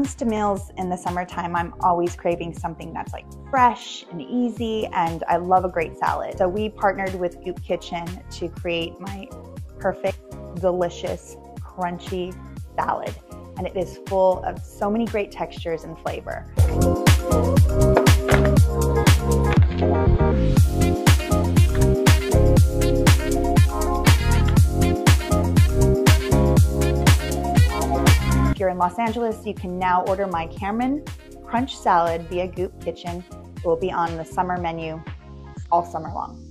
comes to meals in the summertime, I'm always craving something that's like fresh and easy, and I love a great salad. So we partnered with Goop Kitchen to create my perfect, delicious, crunchy salad. And it is full of so many great textures and flavor. If you're in Los Angeles, you can now order my Cameron Crunch Salad via Goop Kitchen. It will be on the summer menu all summer long.